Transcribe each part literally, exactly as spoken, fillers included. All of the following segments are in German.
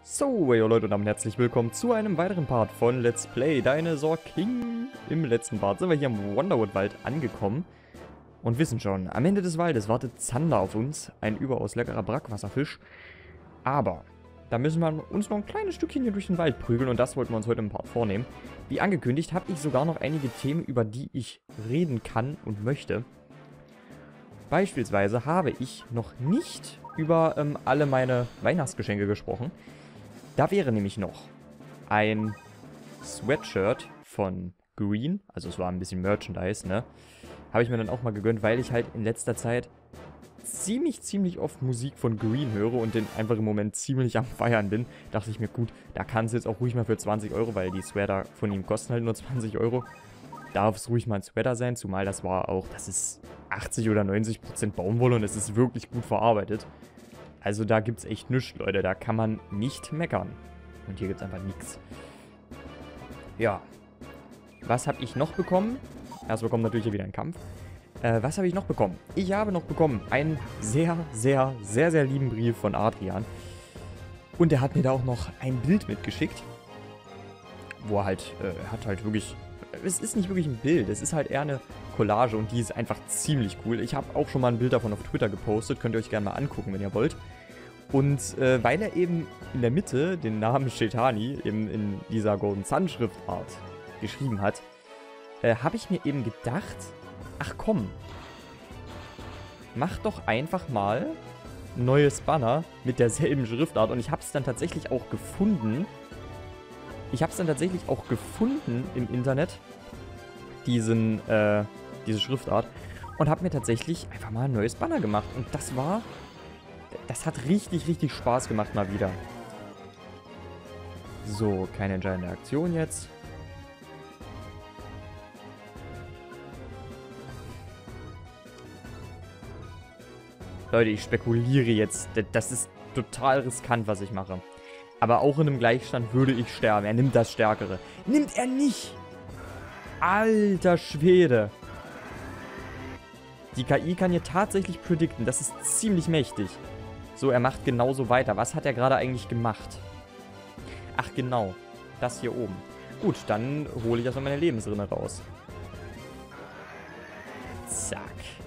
So, hey Leute und damit herzlich willkommen zu einem weiteren Part von Let's Play Dinosaur King. Im letzten Part sind wir hier im Wonderwood-Wald angekommen und wissen schon, am Ende des Waldes wartet Zander auf uns, ein überaus leckerer Brackwasserfisch. Aber da müssen wir uns noch ein kleines Stückchen hier durch den Wald prügeln und das wollten wir uns heute im Part vornehmen. Wie angekündigt habe ich sogar noch einige Themen, über die ich reden kann und möchte. Beispielsweise habe ich noch nicht über ähm, alle meine Weihnachtsgeschenke gesprochen. Da wäre nämlich noch ein Sweatshirt von Green, also es war ein bisschen Merchandise, ne? Habe ich mir dann auch mal gegönnt, weil ich halt in letzter Zeit ziemlich, ziemlich oft Musik von Green höre und den einfach im Moment ziemlich am Feiern bin. Dachte ich mir, gut, da kann es jetzt auch ruhig mal für zwanzig Euro, weil die Sweater von ihm kosten halt nur zwanzig Euro. Darf es ruhig mal ein Sweater sein, zumal das war auch, das ist achtzig oder neunzig Prozent Baumwolle und es ist wirklich gut verarbeitet. Also da gibt es echt nichts, Leute. Da kann man nicht meckern. Und hier gibt es einfach nichts. Ja. Was habe ich noch bekommen? Erst bekommen natürlich hier wieder ein Kampf. Äh, was habe ich noch bekommen? Ich habe noch bekommen einen sehr, sehr, sehr, sehr lieben Brief von Adrian. Und er hat mir da auch noch ein Bild mitgeschickt. Wo er halt, äh, er hat halt wirklich... Es ist nicht wirklich ein Bild, es ist halt eher eine Collage und die ist einfach ziemlich cool. Ich habe auch schon mal ein Bild davon auf Twitter gepostet, könnt ihr euch gerne mal angucken, wenn ihr wollt. Und äh, weil er eben in der Mitte den Namen Shetani eben in dieser Golden Sun Schriftart geschrieben hat, äh, habe ich mir eben gedacht, ach komm, mach doch einfach mal ein neues Banner mit derselben Schriftart. Und ich habe es dann tatsächlich auch gefunden. Ich habe es dann tatsächlich auch gefunden im Internet, diesen, äh, diese Schriftart, und habe mir tatsächlich einfach mal ein neues Banner gemacht. Und das war, das hat richtig, richtig Spaß gemacht mal wieder. So, keine entscheidende Aktion jetzt. Leute, ich spekuliere jetzt. Das ist total riskant, was ich mache. Aber auch in einem Gleichstand würde ich sterben. Er nimmt das Stärkere. Nimmt er nicht! Alter Schwede. Die K I kann hier tatsächlich predikten. Das ist ziemlich mächtig. So, er macht genauso weiter. Was hat er gerade eigentlich gemacht? Ach, genau. Das hier oben. Gut, dann hole ich erstmal meine Lebensrinne raus. Zack.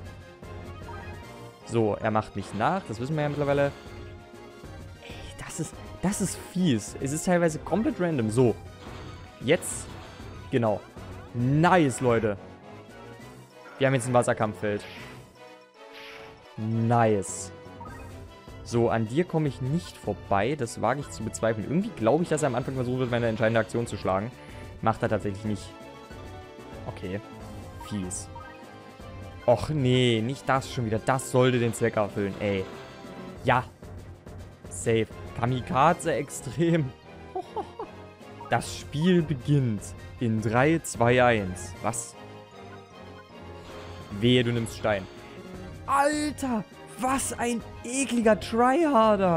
So, er macht mich nach. Das wissen wir ja mittlerweile. Ey, das ist... Das ist fies. Es ist teilweise komplett random. So. Jetzt. Genau. Nice, Leute. Wir haben jetzt ein Wasserkampffeld. Nice. So, an dir komme ich nicht vorbei. Das wage ich zu bezweifeln. Irgendwie glaube ich, dass er am Anfang versucht wird, meine entscheidende Aktion zu schlagen. Macht er tatsächlich nicht. Okay. Fies. Och, nee. Nicht das schon wieder. Das sollte den Zweck erfüllen. Ey. Ja. Safe. Kamikaze extrem. Das Spiel beginnt in drei, zwei, eins. Was? Wehe, du nimmst Stein. Alter, was ein ekliger Tryharder.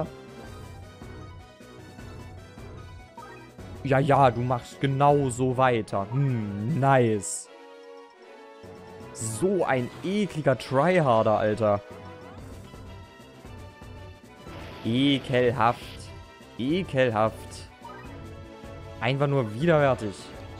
Ja, ja, du machst genau so weiter. Hm, nice. So ein ekliger Tryharder, Alter. Ekelhaft. Ekelhaft. Einfach nur widerwärtig.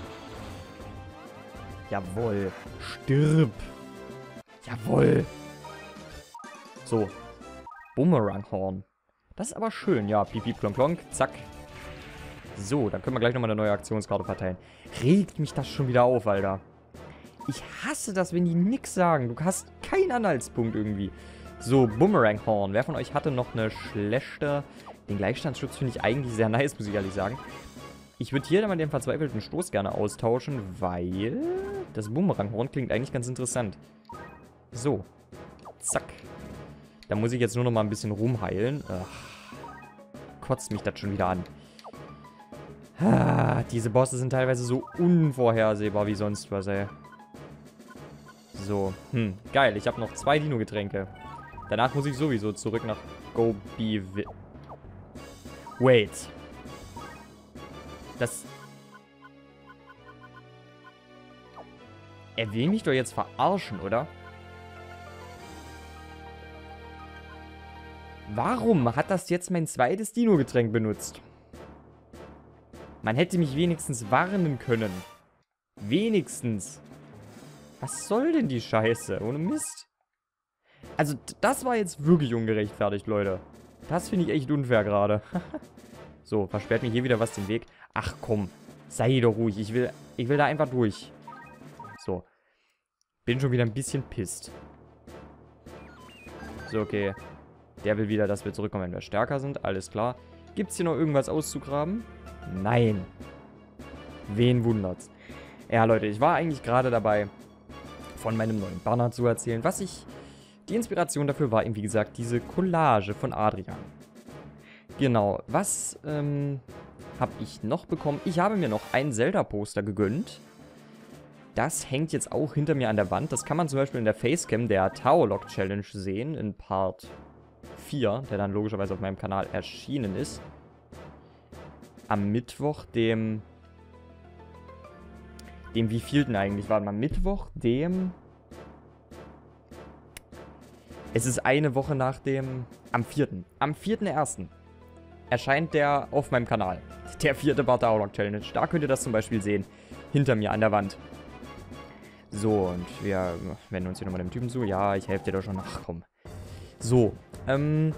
Jawohl. Stirb. Jawohl. So. Bumeranghorn. Das ist aber schön. Ja, piep, piep, klonk, klonk. Zack. So, dann können wir gleich nochmal eine neue Aktionskarte verteilen. Regt mich das schon wieder auf, Alter. Ich hasse das, wenn die nix sagen. Du hast keinen Anhaltspunkt irgendwie. So, Bumeranghorn. Wer von euch hatte noch eine schlechte... Den Gleichstandsschutz finde ich eigentlich sehr nice, muss ich ehrlich sagen. Ich würde hier dann mal den verzweifelten Stoß gerne austauschen, weil das Bumeranghorn klingt eigentlich ganz interessant. So. Zack. Da muss ich jetzt nur noch mal ein bisschen rumheilen. Ach, kotzt mich das schon wieder an. Ah, diese Bosse sind teilweise so unvorhersehbar wie sonst was, ey. So. Hm, geil. Ich habe noch zwei Dino-Getränke. Danach muss ich sowieso zurück nach Gobi... Wait. Das... Er will mich doch jetzt verarschen, oder? Warum hat das jetzt mein zweites Dino-Getränk benutzt? Man hätte mich wenigstens warnen können. Wenigstens. Was soll denn die Scheiße? Ohne Mist. Also, das war jetzt wirklich ungerechtfertigt, Leute. Das finde ich echt unfair gerade. So, versperrt mir hier wieder was den Weg. Ach komm, sei doch ruhig. Ich will, ich will da einfach durch. So. Bin schon wieder ein bisschen pisst. So, okay. Der will wieder, dass wir zurückkommen, wenn wir stärker sind. Alles klar. Gibt es hier noch irgendwas auszugraben? Nein. Wen wundert's? Ja, Leute, ich war eigentlich gerade dabei, von meinem neuen Banner zu erzählen. Was ich... Die Inspiration dafür war eben, wie gesagt, diese Collage von Adrian. Genau. Was, ähm... habe ich noch bekommen? Ich habe mir noch ein Zelda-Poster gegönnt. Das hängt jetzt auch hinter mir an der Wand. Das kann man zum Beispiel in der Facecam der Tower Lock Challenge sehen, in Part vier, der dann logischerweise auf meinem Kanal erschienen ist. Am Mittwoch, dem... Dem wievielten eigentlich? Warte mal, Mittwoch, dem... Es ist eine Woche nach dem... Am vierten. Am vierten ersten erscheint der auf meinem Kanal. Der vierte Part der Tower Lock Challenge. Da könnt ihr das zum Beispiel sehen. Hinter mir an der Wand. So, und wir wenden uns hier nochmal dem Typen zu. Ja, ich helfe dir doch schon. Ach, komm. So, ähm...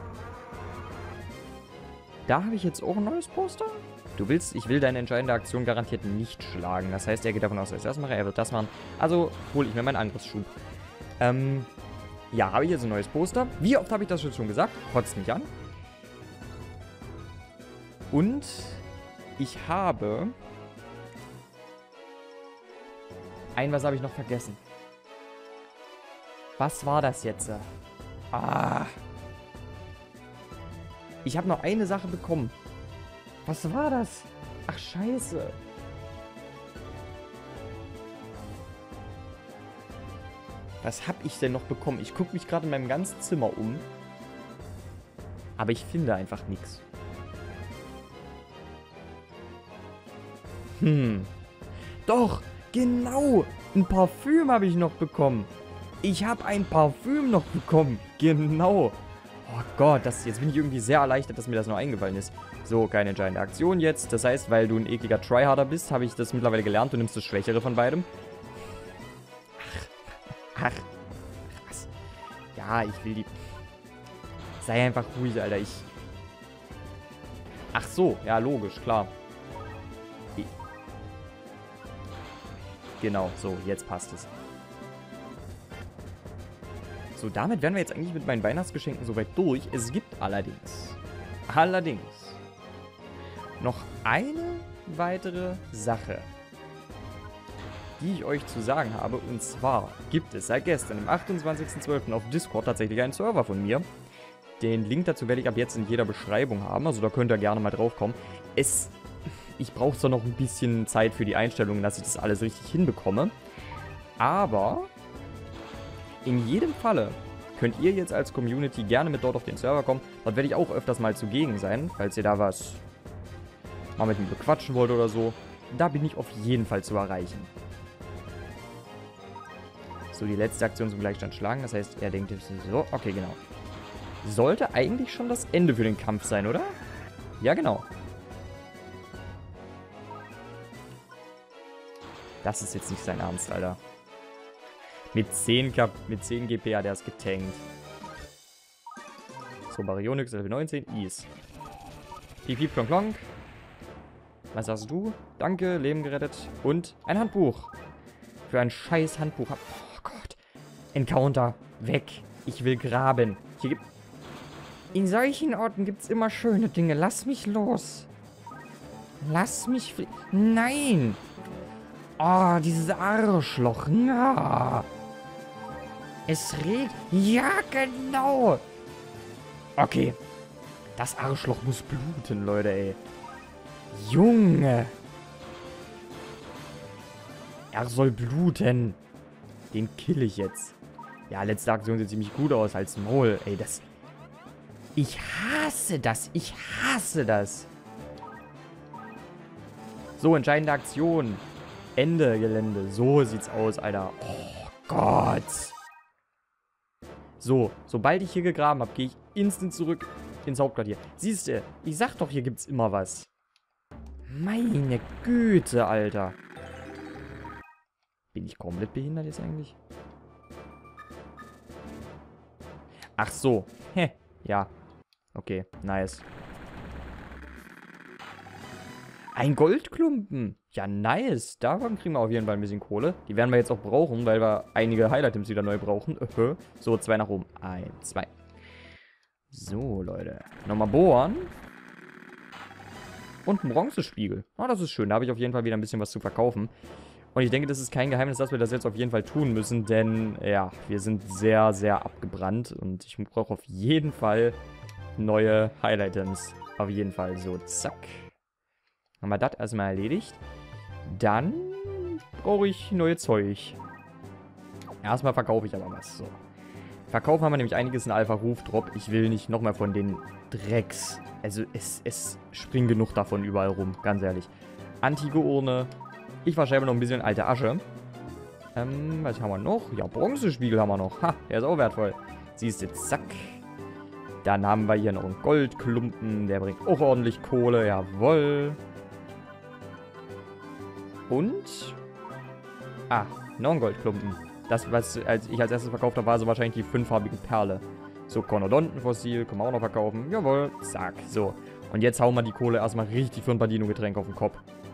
Da habe ich jetzt auch ein neues Poster. Du willst, ich will deine entscheidende Aktion garantiert nicht schlagen. Das heißt, er geht davon aus, dass ich das mache, er wird das machen. Also hole ich mir meinen Angriffsschub. Ähm, ja, habe ich jetzt ein neues Poster. Wie oft habe ich das schon gesagt? Kotzt mich an. Und ich habe... Ein, was habe ich noch vergessen? Was war das jetzt? Ah. Ich habe noch eine Sache bekommen. Was war das? Ach, scheiße. Was habe ich denn noch bekommen? Ich gucke mich gerade in meinem ganzen Zimmer um. Aber ich finde einfach nichts. Hm. Doch, genau. Ein Parfüm habe ich noch bekommen. Ich habe ein Parfüm noch bekommen. Genau. Oh Gott, das, jetzt bin ich irgendwie sehr erleichtert, dass mir das noch eingefallen ist. So, keine entscheidende Aktion jetzt. Das heißt, weil du ein ekliger Tryharder bist, habe ich das mittlerweile gelernt. Du nimmst das Schwächere von beidem. Ach. Ach. Was? Ja, ich will die... Sei einfach ruhig, Alter. Ich... Ach so. Ja, logisch, klar. Ich... Genau, so. Jetzt passt es. So, damit wären wir jetzt eigentlich mit meinen Weihnachtsgeschenken soweit durch. Es gibt allerdings, allerdings noch eine weitere Sache, die ich euch zu sagen habe. Und zwar gibt es seit gestern, am achtundzwanzigsten zwölften auf Discord tatsächlich einen Server von mir. Den Link dazu werde ich ab jetzt in jeder Beschreibung haben. Also da könnt ihr gerne mal drauf kommen. Es, ich brauche zwar noch ein bisschen Zeit für die Einstellungen, dass ich das alles richtig hinbekomme. Aber... in jedem Falle könnt ihr jetzt als Community gerne mit dort auf den Server kommen. Dort werde ich auch öfters mal zugegen sein, falls ihr da was mal mit mir bequatschen wollt oder so. Da bin ich auf jeden Fall zu erreichen. So, die letzte Aktion zum Gleichstand schlagen. Das heißt, er denkt so, okay, genau. Sollte eigentlich schon das Ende für den Kampf sein, oder? Ja, genau. Das ist jetzt nicht sein Ernst, Alter. Mit zehn, Kap mit zehn G P hat er es getankt. So, Baryonyx Level neunzehn, Ease. Piep, piep, klonk, klonk. Was sagst du? Danke, Leben gerettet. Und ein Handbuch. Für ein scheiß Handbuch. Oh Gott. Encounter. Weg. Ich will graben. Hier gibt... In solchen Orten gibt es immer schöne Dinge. Lass mich los. Lass mich... Nein. Oh, dieses Arschloch. Na. Es regt... Ja, genau. Okay. Das Arschloch muss bluten, Leute, ey. Junge. Er soll bluten. Den kill ich jetzt. Ja, letzte Aktion sieht ziemlich gut aus als Maul. Ey, das... Ich hasse das. Ich hasse das. So, entscheidende Aktion. Ende Gelände. So sieht's aus, Alter. Oh Gott. So, sobald ich hier gegraben habe, gehe ich instant zurück ins Hauptquartier. Siehst du, ich sag doch, hier gibt's immer was. Meine Güte, Alter. Bin ich komplett behindert jetzt eigentlich? Ach so. Hä. Ja. Okay, nice. Ein Goldklumpen. Ja, nice. Davon kriegen wir auf jeden Fall ein bisschen Kohle. Die werden wir jetzt auch brauchen, weil wir einige Highlight-Items wieder neu brauchen. So, zwei nach oben. Ein, zwei. So, Leute. Nochmal bohren. Und ein Bronzespiegel. Ah, das ist schön. Da habe ich auf jeden Fall wieder ein bisschen was zu verkaufen. Und ich denke, das ist kein Geheimnis, dass wir das jetzt auf jeden Fall tun müssen. Denn, ja, wir sind sehr, sehr abgebrannt. Und ich brauche auf jeden Fall neue Highlight-Items. Auf jeden Fall. So, zack. Haben wir das erstmal erledigt. Dann brauche ich neue Zeug. Erstmal verkaufe ich aber was. So. Verkaufen haben wir nämlich einiges in Alpha-Ruf-Drop. Ich will nicht nochmal von den Drecks. Also es, es springen genug davon überall rum, ganz ehrlich. Antike Urne. Ich verschreibe noch ein bisschen alte Asche. Ähm, was haben wir noch? Ja, Bronzespiegel haben wir noch. Ha, der ist auch wertvoll. Siehst du, zack. Dann haben wir hier noch einen Goldklumpen. Der bringt auch ordentlich Kohle. Jawohl. Und? Ah, noch ein Goldklumpen. Das, was als ich als erstes verkauft habe, war so wahrscheinlich die fünffarbige Perle. So, Konodontenfossil, können wir auch noch verkaufen. Jawohl, zack, so. Und jetzt hauen wir die Kohle erstmal richtig für ein Badino-Getränk auf den Kopf.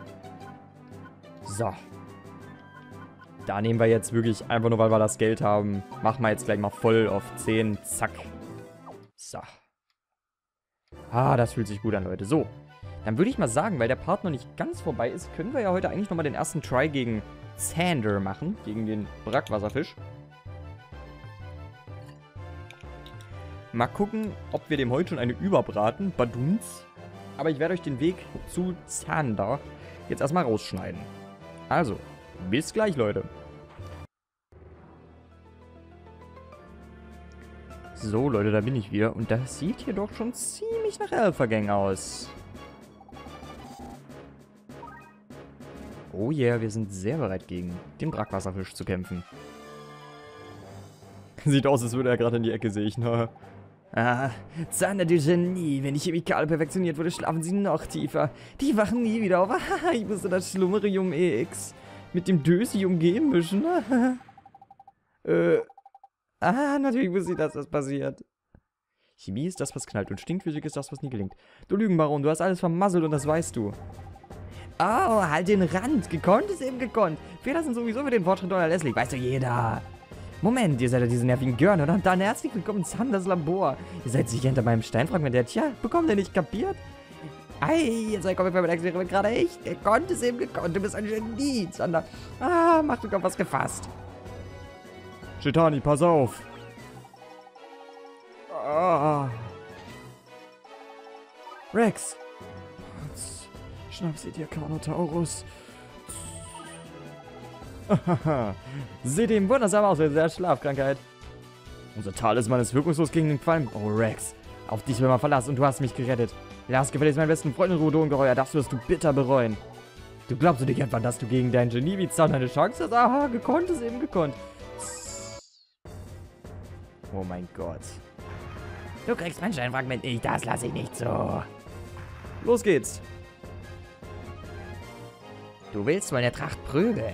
So. Da nehmen wir jetzt wirklich, einfach nur weil wir das Geld haben, machen wir jetzt gleich mal voll auf zehn, zack. So. Ah, das fühlt sich gut an, Leute. So, dann würde ich mal sagen, weil der Part noch nicht ganz vorbei ist, können wir ja heute eigentlich nochmal den ersten Try gegen Zander machen, gegen den Brackwasserfisch. Mal gucken, ob wir dem heute schon eine überbraten. Baduns. Aber ich werde euch den Weg zu Zander jetzt erstmal rausschneiden. Also, bis gleich, Leute. So, Leute, da bin ich wieder. Und das sieht hier doch schon ziemlich nach Alpha-Gang aus. Oh yeah, wir sind sehr bereit, gegen den Brackwasserfisch zu kämpfen. Sieht aus, als würde er gerade in die Ecke sehen. Ah, Zander, du Genie. Wenn die Chemikale perfektioniert wurde, schlafen sie noch tiefer. Die wachen nie wieder auf. Ich musste das Schlummerium E X mit dem Dösium G mischen. äh, ah, natürlich wusste ich, dass das passiert. Chemie ist das, was knallt und Stinkphysik ist das, was nie gelingt. Du Lügenbaron, du hast alles vermasselt und das weißt du. Oh, halt den Rand. Gekonnt ist eben gekonnt. Fehler sind sowieso für den Fortschritt unerlässlich. Weiß doch jeder. Moment, ihr seid ja diese nervigen Görn, oder? Dann herzlich willkommen in Zanders Labor. Ihr seid sicher hinter meinem Steinfragment. Der, tja, bekommt ihr nicht kapiert? Ei, jetzt kommt mein Experiment gerade echt. Gekonnt ist eben gekonnt. Du bist ein Genie, Zander. Ah, mach du Kopf was gefasst. Chitani, pass auf. Ah. Rex. Schnapp sie dir, Carnotaurus. Sieht ihm wundersam aus mit der Schlafkrankheit. Unser Talisman ist wirkungslos gegen den Qualm. Oh, Rex. Auf dich will man verlassen und du hast mich gerettet. Lass gefälligst meinen besten Freund in Ruhe, das wirst du bitter bereuen. Du glaubst du nicht etwa, dass du gegen deinen Genie wie Zander eine Chance hast? Aha, gekonnt ist eben gekonnt. Oh mein Gott. Du kriegst mein Steinfragment nicht, das lasse ich nicht so. Los geht's. Du willst wohl eine Tracht Prügel.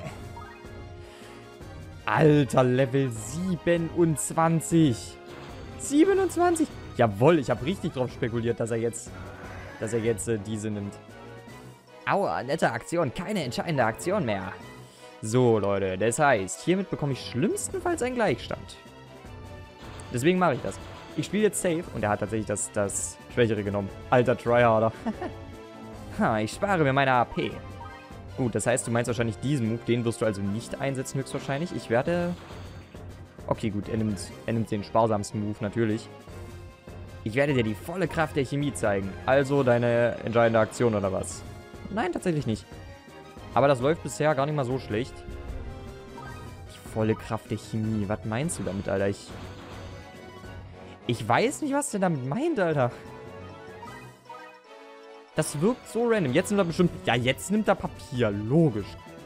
Alter, Level siebenundzwanzig. siebenundzwanzig? Jawohl, ich habe richtig drauf spekuliert, dass er jetzt, dass er jetzt äh, diese nimmt. Aua, nette Aktion, keine entscheidende Aktion mehr. So, Leute, das heißt, hiermit bekomme ich schlimmstenfalls einen Gleichstand. Deswegen mache ich das. Ich spiele jetzt safe und er hat tatsächlich das, das Schwächere genommen. Alter Tryharder. Ha, ich spare mir meine A P. Gut, das heißt, du meinst wahrscheinlich diesen Move, den wirst du also nicht einsetzen höchstwahrscheinlich. Ich werde... Okay, gut, er nimmt, er nimmt den sparsamsten Move natürlich. Ich werde dir die volle Kraft der Chemie zeigen. Also deine entscheidende Aktion oder was? Nein, tatsächlich nicht. Aber das läuft bisher gar nicht mal so schlecht. Die volle Kraft der Chemie, was meinst du damit, Alter? Ich... Ich weiß nicht, was der damit meint, Alter. Das wirkt so random. Jetzt nimmt er bestimmt... Ja, jetzt nimmt er Papier. Logisch.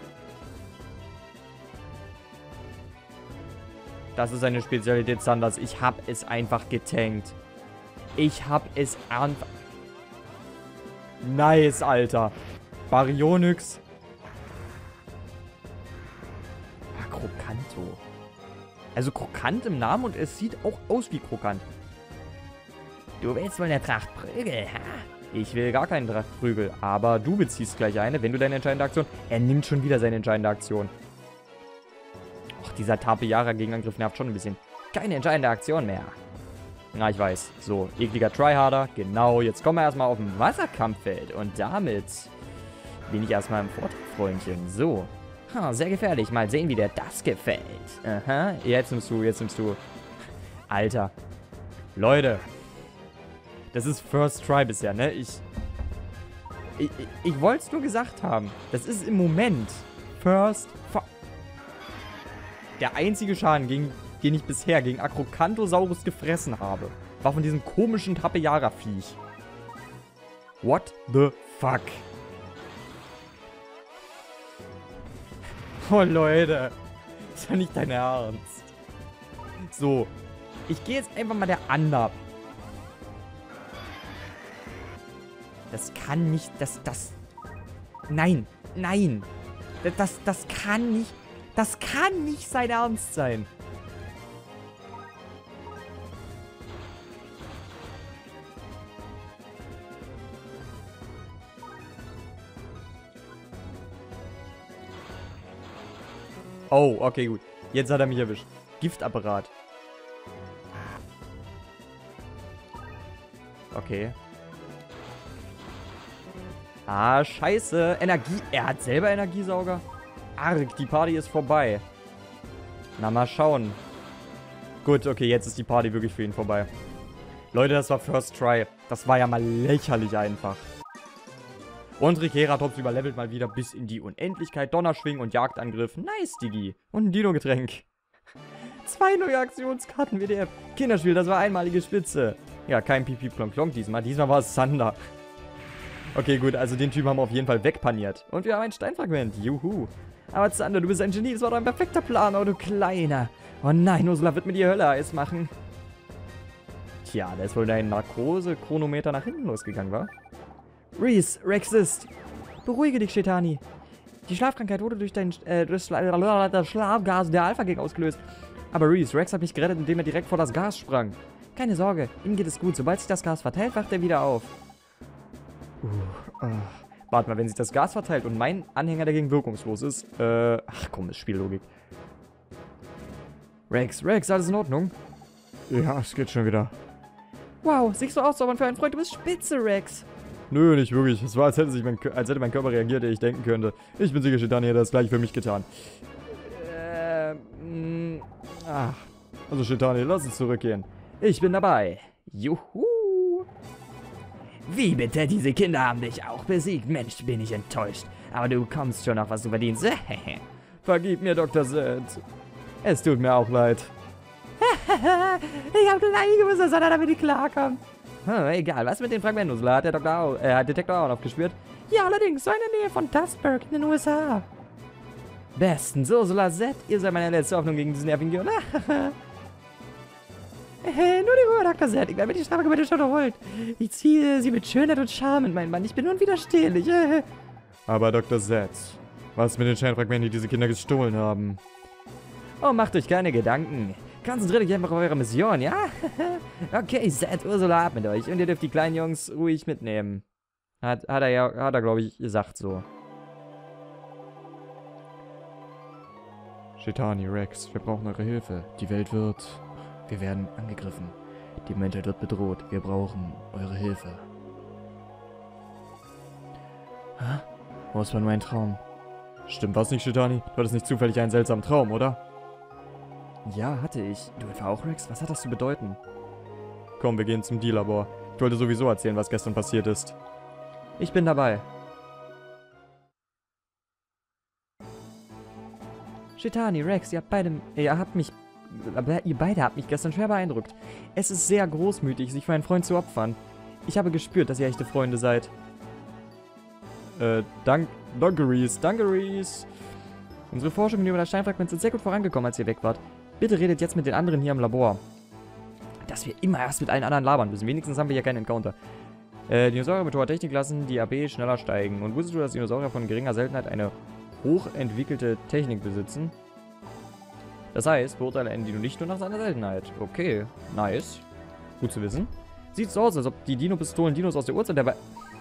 Das ist eine Spezialität Zanders. Ich hab es einfach getankt. Ich hab es einfach... Nice, Alter. Baryonyx. Ah, Krokanto. Also krokant im Namen und es sieht auch aus wie krokant. Du willst wohl eine Tracht Prügel, ha? Ich will gar keinen Tracht Prügel, aber du beziehst gleich eine, wenn du deine entscheidende Aktion... Er nimmt schon wieder seine entscheidende Aktion. Och, dieser Tape-Yara-Gegenangriff nervt schon ein bisschen. Keine entscheidende Aktion mehr. Na, ich weiß. So, ekliger Tryharder. Genau, jetzt kommen wir erstmal auf ein Wasserkampffeld. Und damit bin ich erstmal im Vorteil, Freundchen. So. Ha, sehr gefährlich. Mal sehen, wie dir das gefällt. Aha, jetzt nimmst du, jetzt nimmst du... Alter. Leute. Das ist First Try bisher, ne? Ich... Ich, ich, ich wollte es nur gesagt haben. Das ist im Moment First... Der einzige Schaden, gegen, den ich bisher gegen Acrocanthosaurus gefressen habe, war von diesem komischen Tape-Yara-Viech. What the fuck? Oh, Leute. Das ist ja nicht dein Ernst. So. Ich gehe jetzt einfach mal der Under. Das kann nicht... Das... Das... Nein. Nein. Das... Das, das kann nicht... Das kann nicht sein Ernst sein. Oh, okay, gut. Jetzt hat er mich erwischt. Giftapparat. Okay. Ah, scheiße. Energie. Er hat selber Energiesauger. Arg, die Party ist vorbei. Na, mal schauen. Gut, okay, jetzt ist die Party wirklich für ihn vorbei. Leute, das war First Try. Das war ja mal lächerlich einfach. Und Triceratops überlevelt mal wieder bis in die Unendlichkeit. Donnerschwingen und Jagdangriff. Nice, Digi. Und ein Dino-Getränk. Zwei neue Aktionskarten W D F. Kinderspiel, das war einmalige Spitze. Ja, kein Pipi-Plonk-Plonk diesmal. Diesmal war es Sander. Okay, gut, also den Typen haben wir auf jeden Fall wegpaniert. Und wir haben ein Steinfragment. Juhu. Aber Zander, du bist ein Genie. Das war doch ein perfekter Plan, oh du Kleiner. Oh nein, Ursula wird mir die Hölle heiß machen. Tja, da ist wohl dein Narkose-Chronometer nach hinten losgegangen, wa? Reese, Rexist. Beruhige dich, Shetani. Die Schlafkrankheit wurde durch dein äh, durch Schla das Schlafgas der Alpha-Gang ausgelöst. Aber Reese, Rex hat mich gerettet, indem er direkt vor das Gas sprang. Keine Sorge, ihm geht es gut. Sobald sich das Gas verteilt, wacht er wieder auf. Uh, uh. Warte mal, wenn sich das Gas verteilt und mein Anhänger dagegen wirkungslos ist. Äh, ach komm, ist Spiellogik. Rex, Rex, alles in Ordnung? Ja, es geht schon wieder. Wow, siehst du aus, aber für einen Freund, du bist spitze, Rex. Nö, nicht wirklich. Es war, als hätte, sich mein, als hätte mein Körper reagiert, der ich denken könnte. Ich bin sicher, Shetani hätte das gleiche für mich getan. Äh, mh, ach. Also Shetani, lass uns zurückgehen. Ich bin dabei. Juhu. Wie bitte? Diese Kinder haben dich auch besiegt. Mensch, bin ich enttäuscht. Aber du kommst schon auf, was du verdienst. Vergib mir, Doktor Zed. Es tut mir auch leid. Ich hab gleich gewusst, dass er damit nicht klarkommt. Hm, egal, was mit den Fragmenten? Ursula? Hat der Doktor auch, äh, hat Detektor auch aufgespürt? Ja, allerdings, so in der Nähe von Dustburg in den U S A. Bestens, Ursula Z, ihr seid meine letzte Hoffnung gegen diesen nervigen Gehirn. Hey, nur die Ruhe, Doktor Z. Ich werde mit die Strafe bitte schon erholt. Ich ziehe sie mit Schönheit und Charme in meinen Bann. Ich bin unwiderstehlich. Aber Doktor Z, was mit den Scheinfragmenten, die diese Kinder gestohlen haben? Oh, macht euch keine Gedanken. Konzentriert euch einfach auf eure Mission, ja? Okay, Zed, Ursula, ab mit euch. Und ihr dürft die kleinen Jungs ruhig mitnehmen. Hat, hat er ja, hat er, glaube ich, gesagt so. Shetani, Rex, wir brauchen eure Hilfe. Die Welt wird... Wir werden angegriffen. Die Menschheit wird bedroht. Wir brauchen eure Hilfe. Hä? Oh, es war nur ein Traum. Stimmt was nicht, Shetani? Du hattest nicht zufällig einen seltsamen Traum, oder? Ja, hatte ich. Du etwa auch, Rex? Was hat das zu bedeuten? Komm, wir gehen zum D-Labor. Ich wollte sowieso erzählen, was gestern passiert ist. Ich bin dabei. Shetani, Rex, ihr habt beide... Ihr habt mich... Aber ihr beide habt mich gestern schwer beeindruckt. Es ist sehr großmütig, sich für einen Freund zu opfern. Ich habe gespürt, dass ihr echte Freunde seid. Äh, dank... Dungarees, Dungarees. Unsere Forschungen über das Steinfragment sind sehr gut vorangekommen, als ihr weg wart. Bitte redet jetzt mit den anderen hier im Labor. Dass wir immer erst mit allen anderen labern müssen. Wenigstens haben wir hier keinen Encounter. Äh, Dinosaurier mit hoher Technik lassen die A B schneller steigen. Und wusstest du, dass Dinosaurier von geringer Seltenheit eine hochentwickelte Technik besitzen? Das heißt, beurteile ein Dino nicht nur nach seiner Seltenheit. Okay, nice. Gut zu wissen. Sieht so aus, als ob die Dino-Pistolen Dinos aus der Urzeit dabei...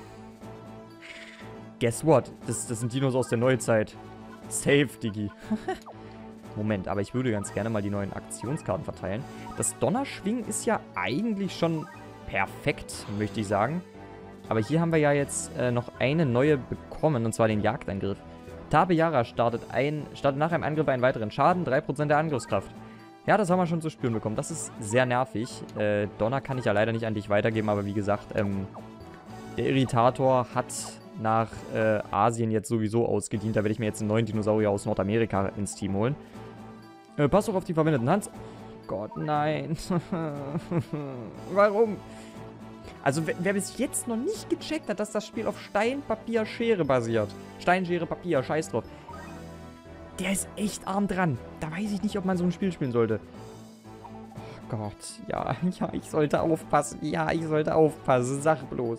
Guess what? Das, das sind Dinos aus der Neuzeit. Safe, Digi. Moment, aber ich würde ganz gerne mal die neuen Aktionskarten verteilen. Das Donnerschwingen ist ja eigentlich schon perfekt, möchte ich sagen. Aber hier haben wir ja jetzt äh, noch eine neue bekommen, und zwar den Jagdangriff. Tabe Yara startet, ein, startet nach einem Angriff einen weiteren Schaden, drei Prozent der Angriffskraft. Ja, das haben wir schon zu spüren bekommen. Das ist sehr nervig. Äh, Donner kann ich ja leider nicht an dich weitergeben, aber wie gesagt, ähm, der Irritator hat nach äh, Asien jetzt sowieso ausgedient. Da werde ich mir jetzt einen neuen Dinosaurier aus Nordamerika ins Team holen. Äh, pass doch auf die verwendeten Hans. Oh Gott, nein. Warum? Also, wer, wer bis jetzt noch nicht gecheckt hat, dass das Spiel auf Stein, Papier, Schere basiert. Stein, Schere, Papier, scheiß drauf. Der ist echt arm dran. Da weiß ich nicht, ob man so ein Spiel spielen sollte. Oh Gott, ja, ja, ich sollte aufpassen. Ja, ich sollte aufpassen. Sag bloß.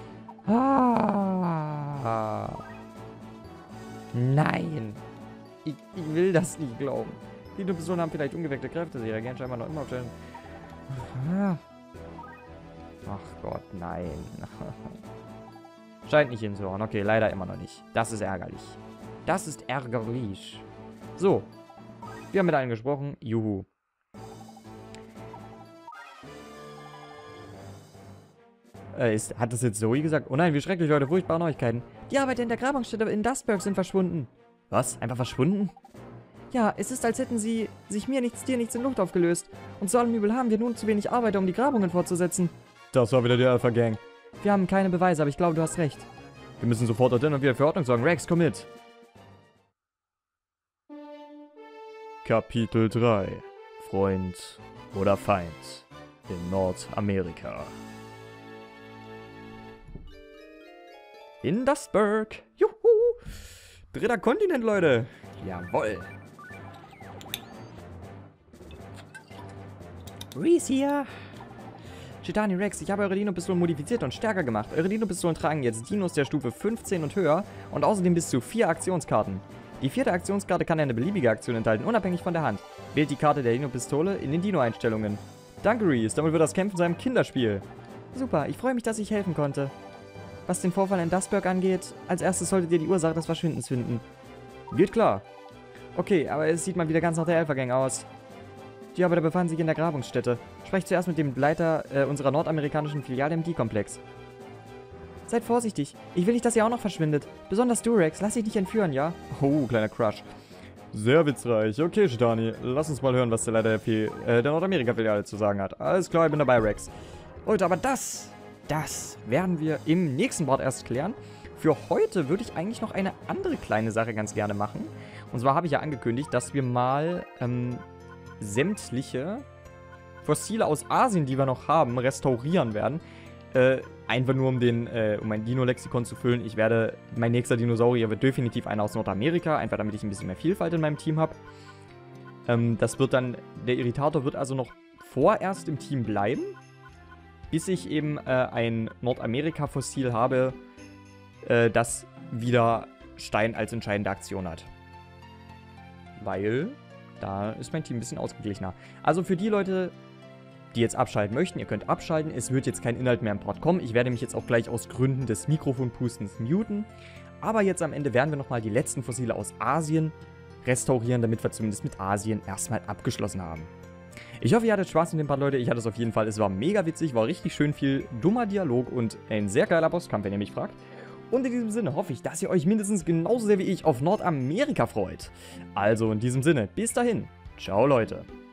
Ah. Nein. Ich, ich will das nicht glauben. Die Personen haben vielleicht ungeweckte Kräfte. Sie reagieren scheinbar noch immer auf Stellen. Ach Gott, nein. Scheint nicht hinzuhauen. Okay, leider immer noch nicht. Das ist ärgerlich. Das ist ärgerlich. So. Wir haben mit allen gesprochen. Juhu. Äh, ist, hat das jetzt Zoe gesagt? Oh nein, wie schrecklich, Leute. Furchtbare Neuigkeiten. Die Arbeiter in der Grabungsstätte in Dustburg sind verschwunden. Was? Einfach verschwunden? Ja, es ist, als hätten sie sich mir nichts, dir nichts in Luft aufgelöst. Und zu allem Übel haben wir nun zu wenig Arbeiter, um die Grabungen fortzusetzen. Das war wieder die Alpha-Gang. Wir haben keine Beweise, aber ich glaube, du hast recht. Wir müssen sofort dorthin und wieder für Ordnung sorgen. Rex, komm mit. Kapitel drei. Freund oder Feind in Nordamerika. In Dustburg. Juhu. Dritter Kontinent, Leute. Jawoll. Reese hier. Chitani, Rex, ich habe eure Dino-Pistolen modifiziert und stärker gemacht. Eure Dino-Pistolen tragen jetzt Dinos der Stufe fünfzehn und höher und außerdem bis zu vier Aktionskarten. Die vierte Aktionskarte kann eine beliebige Aktion enthalten, unabhängig von der Hand. Wählt die Karte der Dino-Pistole in den Dino-Einstellungen. Danke, Reese, damit wird das Kämpfen zu einem Kinderspiel. Super, ich freue mich, dass ich helfen konnte. Was den Vorfall in Dustburg angeht, als erstes solltet ihr die Ursache des Verschwindens finden. Wird klar. Okay, aber es sieht mal wieder ganz nach der Alpha-Gang aus. Die Arbeiter befanden sich in der Grabungsstätte. Sprecht zuerst mit dem Leiter äh, unserer nordamerikanischen Filiale im D-Komplex. Seid vorsichtig. Ich will nicht, dass ihr auch noch verschwindet. Besonders du, Rex. Lass dich nicht entführen, ja? Oh, kleiner Crush. Sehr witzreich. Okay, Chitani. Lass uns mal hören, was der Leiter der, äh, der Nordamerika-Filiale zu sagen hat. Alles klar, ich bin dabei, Rex. Leute, aber das, das werden wir im nächsten Part erst klären. Für heute würde ich eigentlich noch eine andere kleine Sache ganz gerne machen. Und zwar habe ich ja angekündigt, dass wir mal ähm, sämtliche Fossile aus Asien, die wir noch haben, restaurieren werden. Äh, einfach nur um den, äh, um mein Dino-Lexikon zu füllen. Ich werde, mein nächster Dinosaurier wird definitiv einer aus Nordamerika, einfach damit ich ein bisschen mehr Vielfalt in meinem Team habe. Ähm, das wird dann, der Irritator wird also noch vorerst im Team bleiben, bis ich eben äh, ein Nordamerika-Fossil habe, äh, das wieder Stein als entscheidende Aktion hat. Weil da ist mein Team ein bisschen ausgeglichener. Also für die Leute, die jetzt abschalten möchten, ihr könnt abschalten. Es wird jetzt kein Inhalt mehr im Part kommen. Ich werde mich jetzt auch gleich aus Gründen des Mikrofonpustens muten. Aber jetzt am Ende werden wir nochmal die letzten Fossile aus Asien restaurieren, damit wir zumindest mit Asien erstmal abgeschlossen haben. Ich hoffe, ihr hattet Spaß mit dem Part, Leute. Ich hatte es auf jeden Fall. Es war mega witzig, war richtig schön viel dummer Dialog und ein sehr geiler Bosskampf, wenn ihr mich fragt. Und in diesem Sinne hoffe ich, dass ihr euch mindestens genauso sehr wie ich auf Nordamerika freut. Also in diesem Sinne, bis dahin. Ciao, Leute.